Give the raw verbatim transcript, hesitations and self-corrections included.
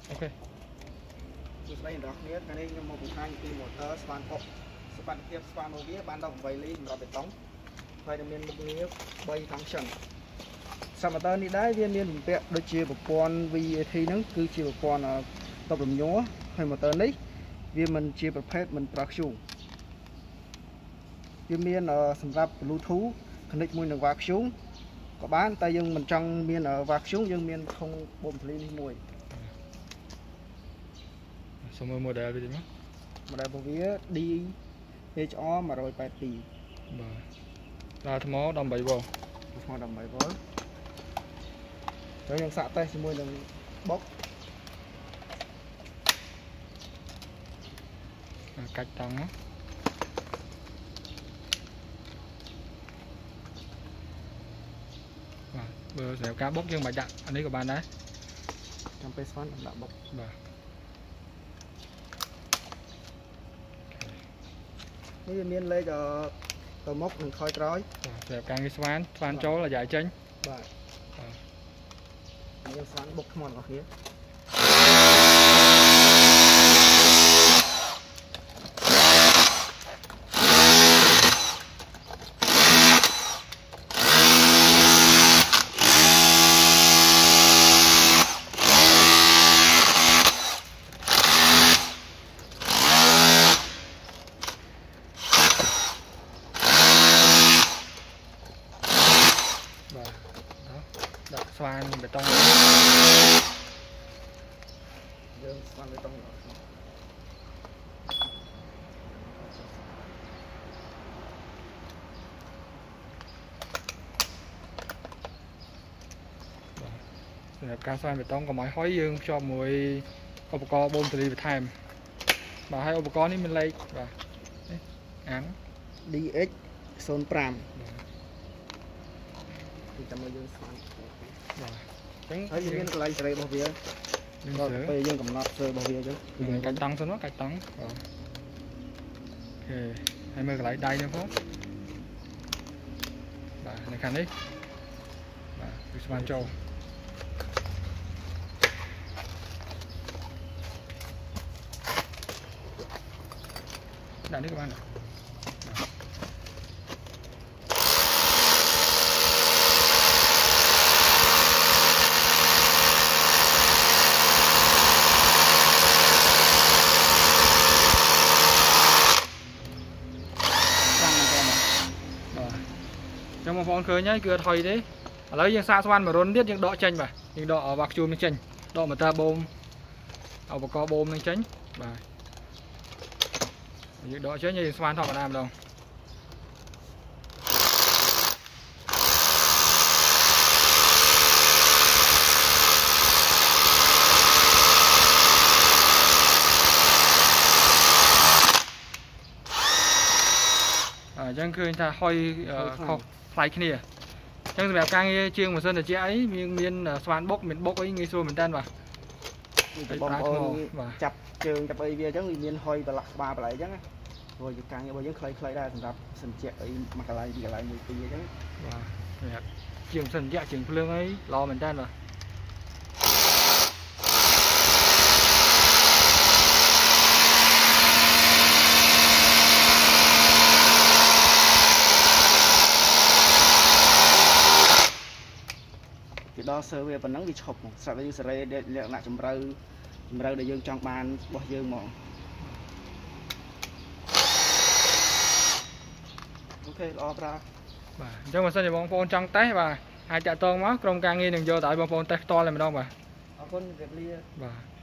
ok ស្ដីរបស់គ្នាថ្ងៃនេះខ្ញុំមកបង្ហាញពី motor ស្វានពុកសុវត្ថិភាពស្វានរបស់វាបានដល់eightលីសម្រាប់បេតុងហើយនឹងមានមុខងារthree ខាងឆ្អឹងសកម្មតើនេះដែរវាមានបំពាក់ដូចជាប្រព័ន្ធ V A T ហ្នឹងគឺជាប្រព័ន្ធតបរំញ័រហើយ motor នេះវាមិនជាប្រភេទមិនប្រើធ្យូងវាមានសម្រាប់ Bluetooth connect មួយនឹង vacuum ក៏បានតែយើងមិនចង់មាន vacuum យើងមានធុងបូមធ្លីនេះមួយ số mười model vậy nhá model củaវា D H R one eighty-two បាទដល់ថ្មeight V ថ្មeight V ហើយយើងសាកតេស្តជាមួយនឹងបុកកាច់តង់ណាបាទបើសម្រាប់ការបុកយើងមិនដាក់អានេះក៏បានដែរចាំពេលស្វានដាក់បុកបាទនេះវាមានលេខទៅមុខនិងថយក្រោយសម្រាប់ការងារស្វានស្វានចូលអាយ៉ាចេញបាទយើងស្វានបុកថ្មរបស់គ្នាដាក់ស្វានបេតុងយើងស្វានបេតុងសម្រាប់ការស្វានបេតុងកុំឲ្យហុយយើងភ្ជាប់មួយឧបករណ៍បូមទលីបន្ថែមបាទហើយឧបករណ៍នេះមានលេខបាទនេះអាំង D X zero five ពីតាមយើងស្វានបាទអញ្ចឹងហើយមានកន្លែងសេរីរបស់វាដល់ពេលយើងកំណត់សេរីរបស់វាអញ្ចឹងយើងកាច់តង់សិនមកកាច់តង់បាទអូខេហើយមើលកន្លែងដៃនេះផងបាទនៅខាងនេះបាទគឺស្វានចូលដាក់នេះក៏បានដែរចឹងបងប្អូនឃើញហើយគឺអត់ហុយទេឥឡូវយើងសាកស្វានមួយរុនទៀតយើងដកចេញបាទយើងដកវ៉ាខ្ជូមនេះចេញដកម៉ូទ័របូមឧបករណ៍បូមនឹងចេញបាទយើងដកចេញយើងស្វានធម្មតាម្ដងអញ្ចឹងឃើញថាហុយខុសថ្លៃគ្នាអញ្ចឹងសម្រាប់ការងារជាងម៉ាស៊ីនត្រជាក់អីមានមានស្វានបុកមានបុកអីងាយស្រួលមែនតើបាទបងប្អូនចាប់ជើងចាប់អីវាអញ្ចឹងវាមានហុយប្រឡាក់ក្បាលប្រឡែអញ្ចឹងណាព្រោះការងាររបស់យើងខ្លីៗដែរសម្រាប់សិនជាក់អីមួយកន្លែងពីកន្លែងមួយពីរអញ្ចឹងបាទសម្រាប់ជាងសិនជាក់ជាងភ្លើងអីល្អមែនតើបាទដល់ server ប៉ុណ្ណឹងវាឈប់ស្រាប់តែយើងសេរីលក្ខណៈជំរឿជំរឿដែលយើងចង់បានរបស់យើងហ្មងអូខេល្អប្រាបាទអញ្ចឹងបើសិនជាបងប្អូនចង់តេស្តបាទអាចតាក់ទងមកក្រុមការងារនឹងយកទៅឲ្យបងប្អូនតេស្តផ្ទាល់តែម្ដងបាទអរគុណជម្រាបលាបាទ